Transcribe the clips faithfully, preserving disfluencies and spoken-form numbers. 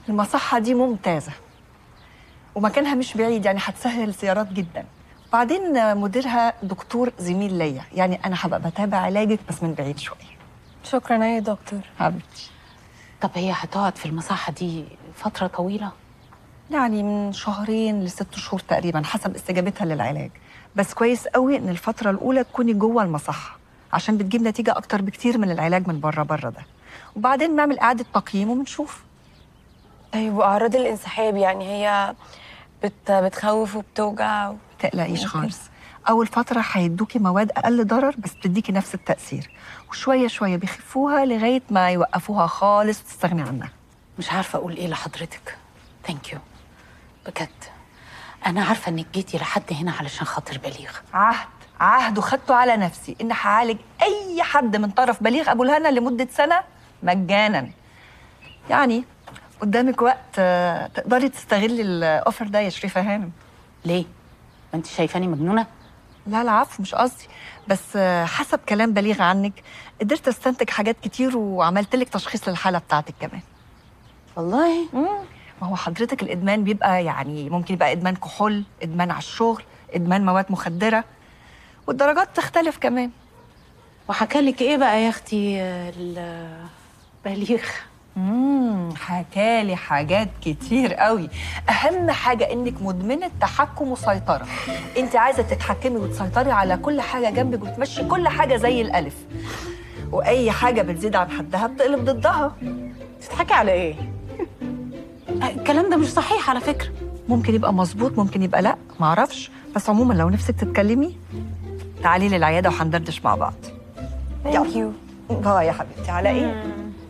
المصحة دي ممتازة ومكانها مش بعيد، يعني هتسهل الزيارات جدا. وبعدين مديرها دكتور زميل ليا، يعني أنا هبقى بتابع علاجك بس من بعيد شوية. شكرا يا دكتور حبيبتي. طب هي هتقعد في المصحة دي فترة طويلة؟ يعني من شهرين لست شهور تقريبا حسب استجابتها للعلاج، بس كويس قوي إن الفترة الأولى تكوني جوه المصحة عشان بتجيب نتيجة أكتر بكتير من العلاج من بره بره ده. وبعدين نعمل إعادة تقييم وبنشوف. طيب واعراض الانسحاب يعني هي بت... بتخوف وبتوجع و... تقلقيش خالص، أول فترة هيدوكي مواد أقل ضرر بس بتديكي نفس التأثير، وشوية شوية بيخفوها لغاية ما يوقفوها خالص وتستغني عنها. مش عارفة أقول إيه لحضرتك. ثانك يو بجد. أنا عارفة إنك جيتي لحد هنا علشان خاطر بليغ. عهد عهد وخدته على نفسي إن هعالج أي حد من طرف بليغ أبو الهنا لمدة سنة مجانا. يعني قدامك وقت آه، تقدري تستغلي الأوفر ده يا شريفة هانم. ليه؟ ما أنت شايفاني مجنونة؟ لا العفو، مش قصدي، بس آه، حسب كلام بليغ عنك قدرت استنتج حاجات كتير وعملت لك تشخيص للحالة بتاعتك كمان. والله؟ مم. ما هو حضرتك الإدمان بيبقى يعني ممكن يبقى إدمان كحول، إدمان على الشغل، إدمان مواد مخدرة، والدرجات تختلف كمان. وحكالك إيه بقى يا أختي ال- بليغ؟ امم حكالي حاجات كتير قوي. اهم حاجه انك مدمنه تحكم وسيطره، انت عايزه تتحكمي وتسيطري على كل حاجه جنبك وتمشي كل حاجه زي الالف، واي حاجه بتزيد عن حدها بتقلب ضدها. تضحكي على إيه؟ الكلام ده مش صحيح على فكرة. ممكن يبقى مظبوط ممكن يبقى لا، معرفش، بس عموما لو نفسك تتكلمي تعالي لي العياده وهندردش مع بعض. ثانك يو. باي يا حبيبتي. على ايه؟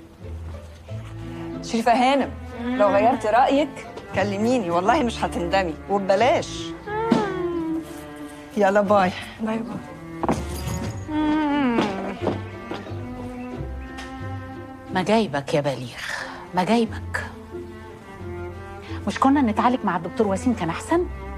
شريفة هانم لو غيرتي رأيك كلميني والله مش هتندمي وببلاش. يلا باي. باي باي. ما جايبك يا بليغ، ما جايبك. مش كنا نتعالج مع الدكتور وسيم كان أحسن؟